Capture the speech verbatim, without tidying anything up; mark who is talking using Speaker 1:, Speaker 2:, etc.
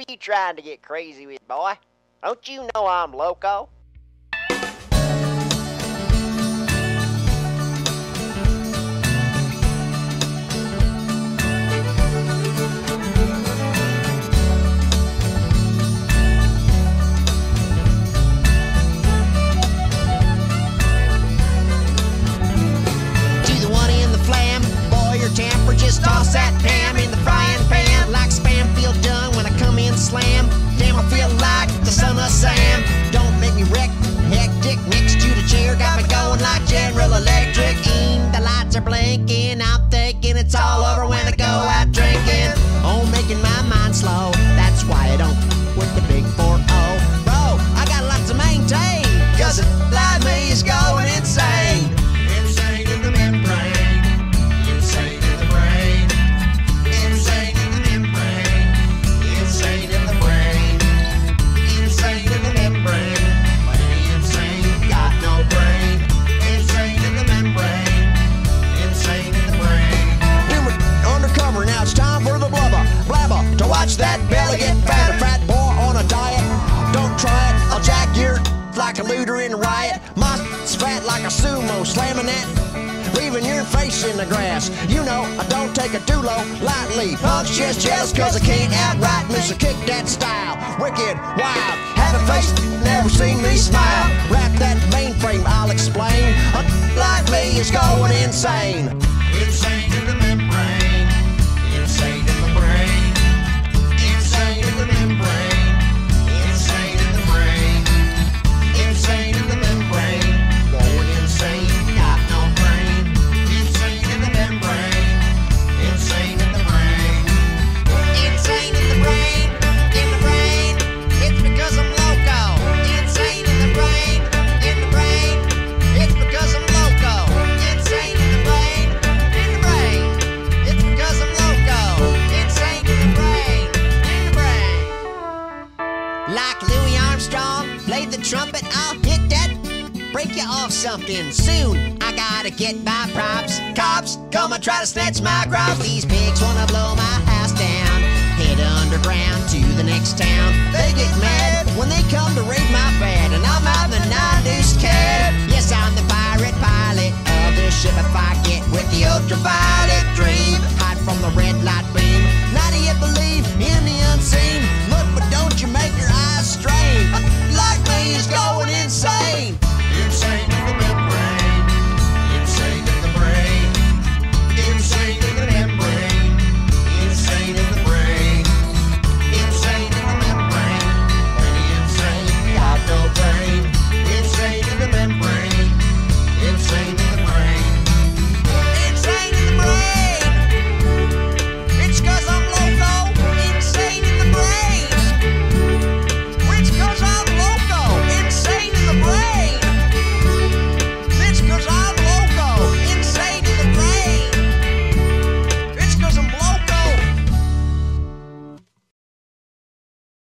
Speaker 1: are you trying to get crazy with, boy? Don't you know I'm loco?
Speaker 2: Just toss that ham in the frying pan like spam feel done when I come in slam. Damn, I feel like the son of Sam. Don't make me wreck, hectic next to the chair. Got me going like General Electric. Mm, the lights are blinking, I'm thinking it's all over when I go out drinking. Oh, making my mind slow, that's why I don't with the big four oh. Bro, I got a lot to maintain, cause it like me is going insane. Insane in the membrane. Watch that belly get fat, a fat boy on a diet. Don't try it, I'll jack your like a looter in a riot. My fat like a sumo, slamming that, leaving your face in the grass. You know, I don't take a dulo lightly. Punk's just jealous cause I can't outright miss a kick that style. Wicked, wild, have a face, never seen me smile. Wrap that mainframe, I'll explain. A like me is going insane. Insane in the membrane, insane in the brain. Insane in the membrane, insane in the brain, insane in the membrane, going insane, got no brain. Insane in the membrane, insane in the brain, insane in the brain, in the brain, it's because I'm loco. Insane in the brain, in the brain, it's because I'm loco. Insane in the brain, in the brain, it's because I'm loco. Insane in the brain. Like Louis Armstrong, played the trumpet, I'll hit that, break you off something soon. I gotta get my props, cops, come and try to snatch my crops. These pigs wanna blow my house down, head underground to the next town. They get mad when they come to raid my fat, and I'm out the nine-deuce cat. Yes, I'm the pirate pilot of this ship if I get with the ultraviolet dream. Hide from the red light beam, now do you believe in the unseen?